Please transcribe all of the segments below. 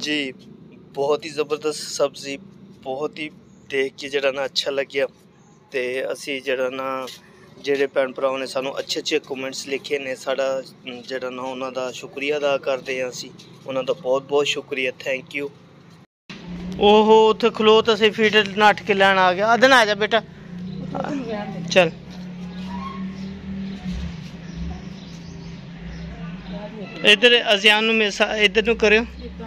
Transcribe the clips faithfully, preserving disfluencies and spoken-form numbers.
जी बहुत ही ज़बरदस्त सब्ज़ी, बहुत ही देख के जरा ना अच्छा लग्या। ते असी जरा ना जेड़े भैन भरावां ने सानू अच्छे अच्छे कमेंट्स लिखे ने, साड़ा जरा ना उन्हां दा शुक्रिया अदा करदे हां। असी उन्हां दा बहुत बहुत शुक्रिया, थैंक यू। ओहो उत्थे खलो तो असी फीड नट के लैन आ गया। अदन आ जा बेटा, चल इधर अजियान नू मेरे साथ इधर नू करियो।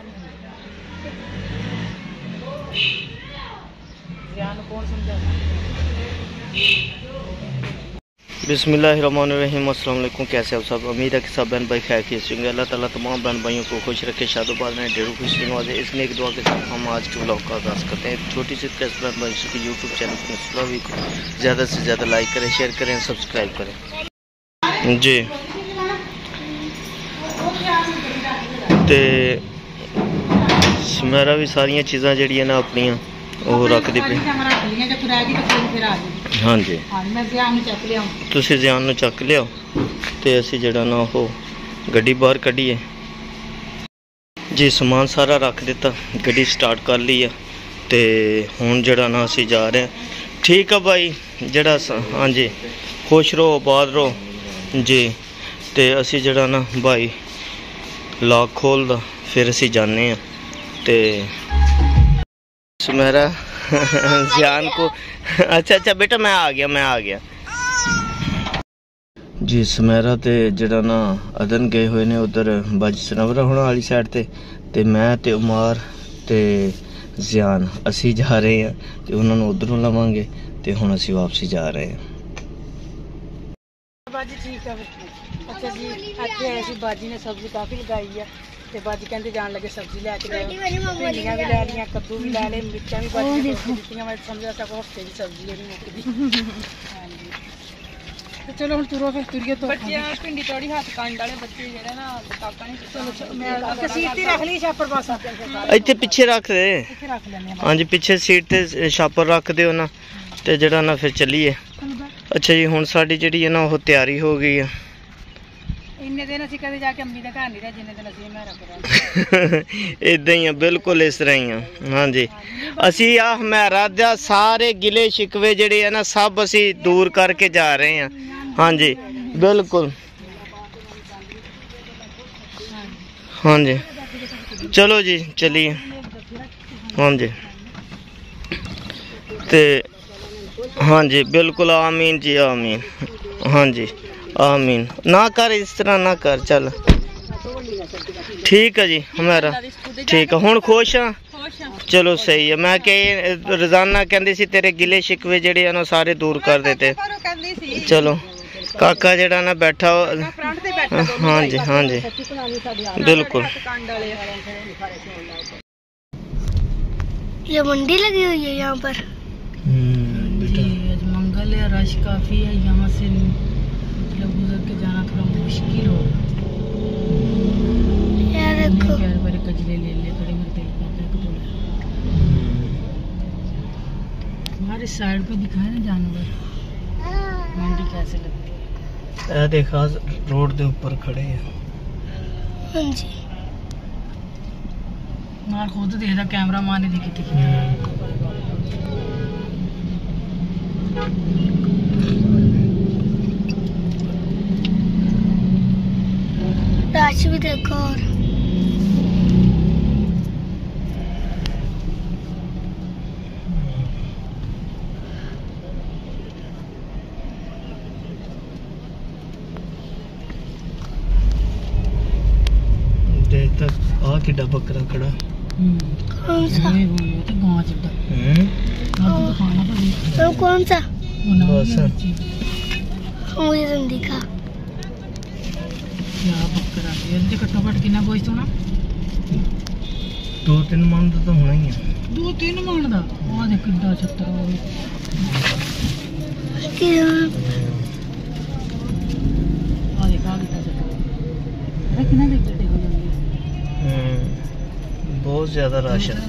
बिस्मिल्लाहिर्रहमानिर्रहीम। अस्सलाम वालेकुम। कैसे हो सब? उम्मीद है कि सब बहन भाई खैर खैरियत से होंगे। अल्लाह ताला तमाम बहन भाइयों को खुश रखे, शादोबाद में ढेरों खुशी नवाजे। इस नेक दुआ के साथ हम आज के व्लॉग का आगाज़ करते हैं। छोटी सी रिक्वेस्ट बहन भाई से कि यूट्यूब चैनल पर सब्सक्राइब को ज़्यादा से ज़्यादा लाइक करें, शेयर करें, सब्सक्राइब करें जी। ते मेरा भी सारिया चीज़ां जड़ियां ना अपनियां ਉਹ ਰੱਖਦੀ ਪਈ। ਹਾਂਜੀ ਤੁਸੀਂ ਜ਼ਿਆਨ ਨੂੰ ਚੱਕ ਲਿਆਓ ਤੇ ਅਸੀਂ ਜਿਹੜਾ ਨਾ ਉਹ ਗੱਡੀ ਬਾਹਰ ਕੱਢੀਏ ਜੀ। ਸਮਾਨ ਸਾਰਾ ਰੱਖ ਦਿੱਤਾ, ਗੱਡੀ ਸਟਾਰਟ ਕਰ ਲਈ ਆ ਤੇ ਹੁਣ ਜਿਹੜਾ ਨਾ ਅਸੀਂ ਜਾ ਰਹੇ ਹਾਂ। ਠੀਕ ਆ ਭਾਈ, ਜਿਹੜਾ ਹਾਂਜੀ ਖੁਸ਼ ਰਹੋ, ਆਬਾਦ ਰਹੋ ਜੀ। ਤੇ ਅਸੀਂ ਜਿਹੜਾ ਨਾ ਭਾਈ ਲॉक ਖੋਲਦਾ ਫਿਰ ਅਸੀਂ ਜਾਂਦੇ ਆ ਤੇ सुमेरा जान को अच्छा अच्छा बेटा मैं आ गया मैं आ गया जी। सुमेरा ते जड़ा ना अदन गए हुए ने उधर बाजी सनवरा होने वाली साइड ते ते मैं ते उमार ते जियान असी जा रहे हैं ते उन्होंने उधरों लवांगे ते हुण असी वापसी जा रहे हैं। बाजी ठीक है। अच्छा जी अच्छे ऐसी बाजी ने सब्जी काफ़ी लगाई है ते बाजी कहते जान लगे सब्जी लैके गए, भिंडियां भी लै लियां, कद्दू भी लै ले, मिर्चां भी बाजी ने दित्तियां। मैं समझा था हफ्ते की सब्जी है नहीं मुकदी। हाँ जी ते चलो हुण तुरो फिर तुरिए तो बच्चे भिंडी तोड़ी हाथ कंड वाले बच्चे जेड़े ना काका नहीं। चलो मैं अगे सीट ते रख ली छापर पासा इत्थे पिछे रख दे। इत्थे रख लेने हां जी पिछे सीट ते छापर रख दिओ ना ते जेड़ा ना फिर चलिए। अच्छा जी हुण साडी जेड़ी है ना वो तैयारी हो गई है। इन्ने दिन असीं कदे जाके अम्मी दे घर नहीं रहे जिन्ने दिन असीं मेरा करा इदां ही है, बिल्कुल इस तरह ही है। हाँ जी असीं आ हमेरा दा सारे गिले शिकवे जेड़े है ना सब असीं दूर करके जा रहे हैं। हाँ जी बिल्कुल। हाँ जी चलो जी चलिए। हाँ जी ते हाँ जी बिल्कुल आमीन जी आमीन। हाँ जी आमीन। ना कर इस तरह ना कर, चल ठीक है जी हमारा ठीक है। हुण खुश हाँ चलो सही है। मैं कह रोजाना कहंदी सी तेरे गिले शिकवे जेड़े ना सारे दूर कर देते। चलो काका जेड़ा ना बैठा हाँ जी हाँ जी बिल्कुल। ये मंडी लगी हुई है यहाँ पर। मंगल है, रश काफी है यहाँ से गुजर के जाना थोड़ा मुश्किल हो। यार देखो बड़े कजले ले ले बड़े मेरे दिल का हमारे साइड पे दिखाए ना जानवर। मंडी कैसे लगती है? ए देखा रोड के ऊपर खड़े हैं। हाँ जी मार खुद देखदा कैमरा मारने दी कितनी राशि भी देखो। और देख तक आ किड्डा बकरा खड़ा। कौन सा? तो गांव चिट्टा हम्म अब तो खाना तो तो कौन सा? बस मुझे तो दिखा क्या बकरा ये तो घट्टो घट कितना गोश्त होना? दो तीन मन तो होना ही है। दो तीन मन दा आ देख किड्डा छत्तर हो क्या आ देख आ किड्डा छत्तर अरे कितना देख गड्ढे हो जाएंगे। हम्म बहुत ज्यादा रश है।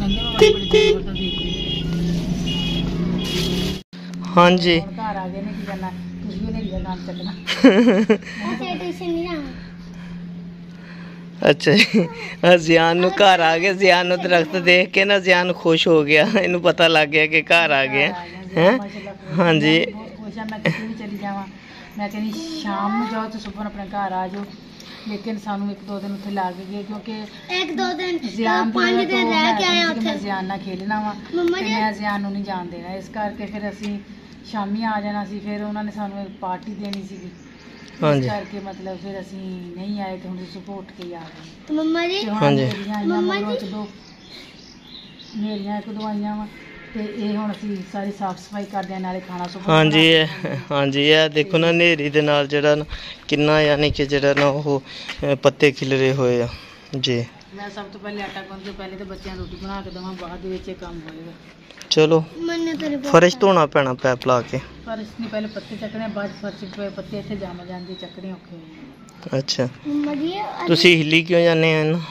हाँ जी घर आ गए ने की करना तुझे नहीं नाम चकना अच्छा जी जियान नू घर आ गया, जियान नू दरख्त देख के ना जियान खुश हो गया, इनू पता लग गया कि घर आ गए हैं। हाँ जी चली जावा मैं कहनी शाम में जाओ तो सुबह अपने घर आ जाओ, लेकिन सानू एक दो दिन उत्थे लग गए क्योंकि एक दो दिन जियान पांच दिन रह के आए उत्थे जियान ना खेलना वा ते मैं जियान नू नहीं जान देना, इस करके फिर असी शामी आ जाना सी। फिर उन्होंने सानू एक पार्टी देनी सी, हाँ इस जी करके मतलब फिर असी नहीं आए तो हुण सुबह उठ के ही आ गए। मम्मा जी हाँ जी मम्मा जी एक दो मेरियां एक दो आईयां वा ते ਇਹ ਹੁਣ ਅਸੀਂ ਸਾਰੀ ਸਾਫ ਸਫਾਈ ਕਰਦੇ ਆ, ਨਾਲੇ ਖਾਣਾ ਸੁਬਹ हाँ जी हाँ जी ਇਹ ਦੇਖੋ ਨਾ ਹਨੇਰੀ ਦੇ ਨਾਲ ਜਿਹੜਾ ਨਾ ਕਿੰਨਾ ਯਾਨੀ ਕਿ ਜਿਹੜਾ ਨਾ ਉਹ ਅ, ਪੱਤੇ ਖਿਲਰੇ ਹੋਏ ਆ ਜੀ। ਮੈਂ ਸਭ ਤੋਂ ਪਹਿਲੇ ਆਟਾ ਗੁੰਨ ਕੇ ਪਹਿਲੇ ਤਾਂ ਬੱਚਿਆਂ ਨੂੰ ਰੋਟੀ ਬਣਾ ਕੇ ਦੇਵਾਂ, ਬਾਅਦ ਦੇ ਵਿੱਚ ਇਹ ਕੰਮ ਹੋਏਗਾ। ਚਲੋ मैंने तेरे ਫਰਸ਼ ਧੋਣਾ ਪੈਣਾ ਪੈਪ ਲਾ ਕੇ। ਪਰ ਇਸ ਨੇ ਪਹਿਲੇ ਪੱਤੇ ਚੱਕਣੇ, ਬਾਅਦ ਫਰਸ਼ ਪਏ ਪੱਤੇ ਇੱਥੇ ਜੰਮ ਜਾਂਦੇ, ਚੱਕਣੇ ਔਖੇ ਹੋਏ। ਅੱਛਾ मम्मा जी ਤੁਸੀਂ ਹਿੱਲੀ ਕਿਉਂ ਜਾਂਦੇ ਆ ਇਹਨੂੰ?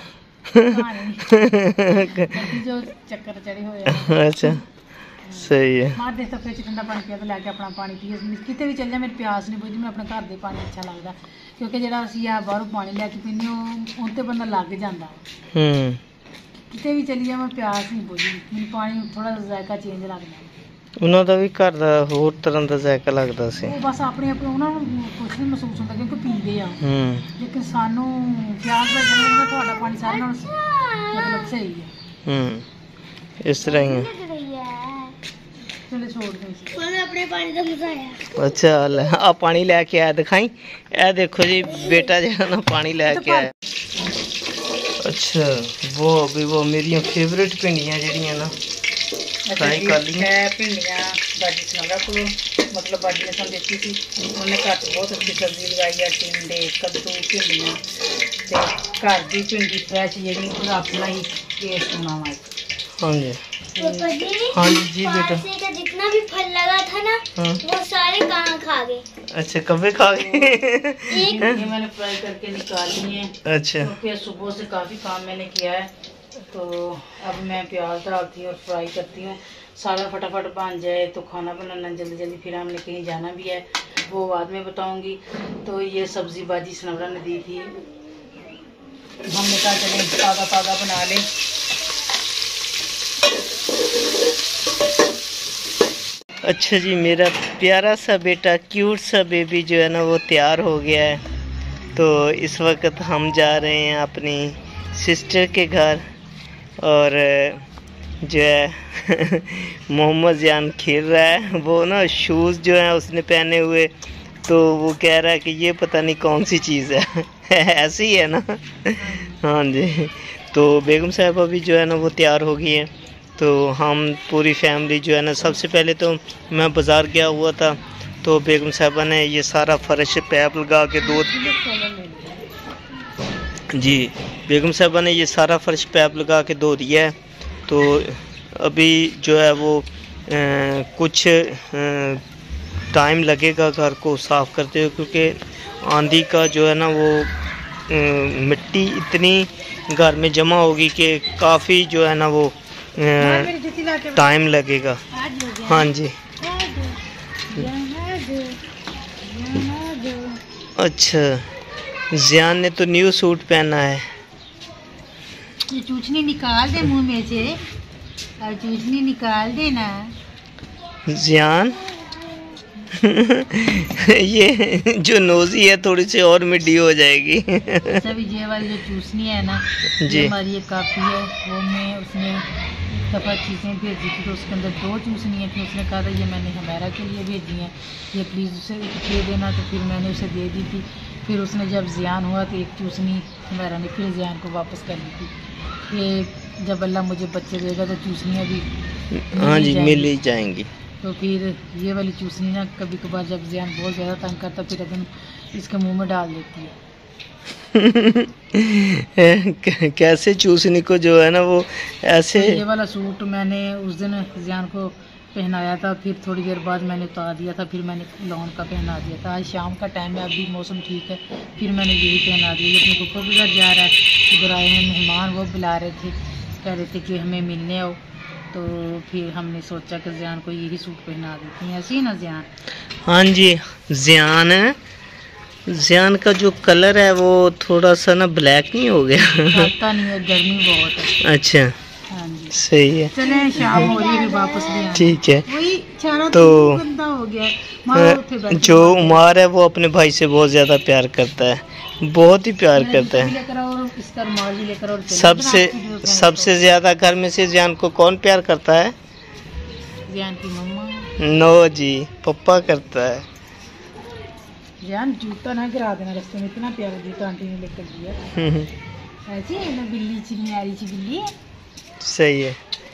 ਕਹਾਣੀ ਜੋ ਚੱਕਰ ਚੜੇ ਹੋਏ ਆ। ਅੱਛਾ ਸਹੀ ਹੈ। ਮਾਰ ਦੇ ਤਾਂ ਫ੍ਰਿਜ ਠੰਡਾ ਪਾਣੀ ਪਿਆ ਤੇ ਲੈ ਕੇ ਆਪਣਾ ਪਾਣੀ ਪੀਏ, ਕਿਤੇ ਵੀ ਚੱਲ ਜਾ ਮੇਰੇ ਪਿਆਸ ਨਹੀਂ ਬੁਝਦੀ, ਮੈਨੂੰ ਆਪਣੇ ਘਰ ਦੇ ਪਾਣੀ ਅੱਛਾ ਲੱਗਦਾ, ਕਿਉਂਕਿ ਜਿਹੜਾ ਅਸੀਂ ਆ ਬਾਹਰੋਂ ਪਾਣੀ ਲੈ ਕੇ ਪੀਂਦੇ ਉਹ ਉਹ ਤੇ ਬੰਦਾ ਲੱਗ ਜਾਂਦਾ। ਹੂੰ ਕਿਤੇ ਵੀ ਚਲੀ ਜਾ ਮੈਂ ਪਿਆਸ ਨਹੀਂ ਬੁਝਦੀ, ਮੈਨੂੰ ਪਾਣੀ ਥੋੜਾ ਜਿਹਾ ਜ਼ਾਇਕਾ ਚੇਂਜ ਲੱਗਦਾ। ਉਹਨਾਂ ਦਾ ਵੀ ਘਰ ਦਾ ਹੋਰ ਤਰ੍ਹਾਂ ਦਾ ਜ਼ਾਇਕਾ ਲੱਗਦਾ ਸੀ। ਉਹ ਬਸ ਆਪਣੇ ਆਪਣੇ ਉਹਨਾਂ ਨੂੰ ਕੁਛ ਨਹੀਂ ਮਹਿਸੂਸ ਹੁੰਦਾ ਕਿਉਂਕਿ ਪੀਂਦੇ ਆ, ਹੂੰ ਲੇਕਿਨ ਸਾਨੂੰ ਪਿਆਸ ਲੱਗ ਜਾਂਦੀ ਹੈ। ਤੁਹਾਡਾ ਪਾਣੀ ਸਾਰਿਆਂ ਨਾਲੋਂ ਮਤਲਬ ਸਹੀ ਹੈ। ਹੂੰ ਇਸ ਤਰ੍ਹਾਂ ਹੀ ਹੈ। ਚਲੇ ਛੋੜ ਦੇ ਸੀ मैंने अपने पानी का मजा आया। ਅੱਛਾ ਲੈ ਆ ਪਾਣੀ ਲੈ ਕੇ ਆਇਆ ਦਿਖਾਈ, ਇਹ ਦੇਖੋ ਜੀ ਬੇਟਾ ਜਿਹੜਾ ਨਾ ਪਾਣੀ ਲੈ ਕੇ ਆਇਆ। ਅੱਛਾ ਉਹ ਵੀ ਉਹ ਮੇਰੀਆਂ ਫੇਵਰੇਟ ਭਿੰਡੀਆਂ ਜਿਹੜੀਆਂ ਨਾ ਫਰਾਈ ਕਰ ਲਈਆਂ। ਮੈਂ ਭਿੰਡੀਆਂ ਬਾਜੀ ਸੁਣਾਉਂਦਾ ਕੋਲ ਮਤਲਬ ਬਾਜੀ ਨੇ ਸਾਨੂੰ ਦਿੱਤੀ ਸੀ, ਉਹਨੇ ਘਰ 'ਚ ਬਹੁਤ ਅੱਛੀ ਸਬਜ਼ੀ ਲਗਾਈ ਆ, ਟਿੰਡੇ ਕੱਦੂ ਭਿੰਡੀਆਂ ਤੇ ਘਰ ਦੀ ਭਿੰਡੀ ਫਰੈਸ਼ ਜਿਹੜੀ ਉਹਦਾ ਆਪਣਾ ਹੀ ਟੇਸਟ ਹੋਣਾ ਵਾ। हाँ जी पापा जी हाँ जी जी बेटा पासे का जितना भी फल लगा था ना हाँ वो सारे कहाँ खा गए। अच्छा कभी खा गए? एक ये मैंने फ्राई करके निकाली है अच्छा क्योंकि सुबह से काफ़ी काम मैंने किया है, तो अब मैं प्याज डालती हूँ और फ्राई करती हूँ। सारा फटाफट बन जाए तो खाना बनाना जल्दी जल्दी, फिर हमने कहीं जाना भी है वो बाद में बताऊँगी। तो ये सब्ज़ी बाजी सनवरा ने दी थी, हमने कहा चले ताज़ा ताज़ा बना लें। अच्छा जी मेरा प्यारा सा बेटा क्यूट सा बेबी जो है ना वो तैयार हो गया है, तो इस वक्त हम जा रहे हैं अपनी सिस्टर के घर, और जो है मोहम्मद जान खेल रहा है, वो ना शूज़ जो है उसने पहने हुए, तो वो कह रहा है कि ये पता नहीं कौन सी चीज़ है ऐसी ही है ना। हाँ जी तो बेगम साहिबा भी जो है ना वो तैयार हो गई है, तो हम पूरी फैमिली जो है ना, सबसे पहले तो मैं बाज़ार गया हुआ था, तो बेगम साहिबा ने ये सारा फर्श पैप लगा के दो जी बेगम साहिबा ने ये सारा फर्श पैप लगा के धो दिया है। तो अभी जो है वो आ, कुछ टाइम लगेगा घर को साफ़ करते हुए, क्योंकि आंधी का जो है ना वो आ, मिट्टी इतनी घर में जमा होगी कि काफ़ी जो है ना वो टाइम लगेगा। हाँ जी अच्छा जियान ने तो न्यू सूट पहना है। ये चूचनी निकाल दे मुंह में से, और चूचनी निकाल देना जियान ये जो नोजी है थोड़ी सी और मिड्डी हो जाएगी। सभी ये वाली जो चूसनी है ना जी। ये हमारी एक काफ़ी है, वो मैं उसने एक दफ़ा चीज़ें भेजी थी तो उसके अंदर दो चूसनियाँ थी, उसने कहा था ये मैंने हमारा के लिए भेजी हैं, ये प्लीज़ उसे दे देना, तो फिर मैंने उसे दे दी थी। फिर उसने जब ज़ियान हुआ तो एक चूसनी हमारा ने फिर ज़ियान को वापस कर दी थी। ये जब अल्लाह मुझे बच्चे देगा तो चूसनियाँ भी हाँ जी मिल ही जाएंगी। तो फिर ये वाली चूसनी ना कभी कभार जब ज़ियान बहुत ज़्यादा तंग करता फिर अपन इसके मुंह में डाल देती है। कैसे चूसनी को जो है ना वो ऐसे तो ये वाला सूट मैंने उस दिन ज़ियान को पहनाया था, फिर थोड़ी देर बाद मैंने उतार दिया था, फिर मैंने लॉन का पहना दिया था। आज शाम का टाइम है, अभी मौसम ठीक है, फिर मैंने यही पहना दिया। ये अपने पप्पा भी घर जा रहा है, इधर आए हैं मेहमान, वो बुला रहे थे, कह रहे थे कि हमें मिलने आओ, तो फिर हमने सोचा कि ज़ियान को यही सूट पहना देती हैं। ऐसी है ना ज़ियान? हाँ जी ज़ियान जियान का जो कलर है वो थोड़ा सा ना ब्लैक नहीं हो गया? पता नहीं है, गर्मी बहुत है। अच्छा, हाँ जी, सही है। चले शाम हो रही है, वापस भी आना। ठीक है। वही चारा तो तो गंदा हो गया। माँ उठे बैठे जो उमार है वो अपने भाई से बहुत ज्यादा प्यार करता है, बहुत ही प्यार करता है। लेकर आओ और इसका रुमाल भी लेकर आओ। सबसे सबसे ज्यादा घर में से जियान को कौन प्यार करता है? जियान की मम्मा। नो जी, पप्पा करता है। जियान जूता ना गिरा देना रास्ते में, इतना प्यारा जूता आंटी ने लेकर दिया। ऐसी है ना, बिल्ली ची न्यारी ची बिल्ली है। सही है।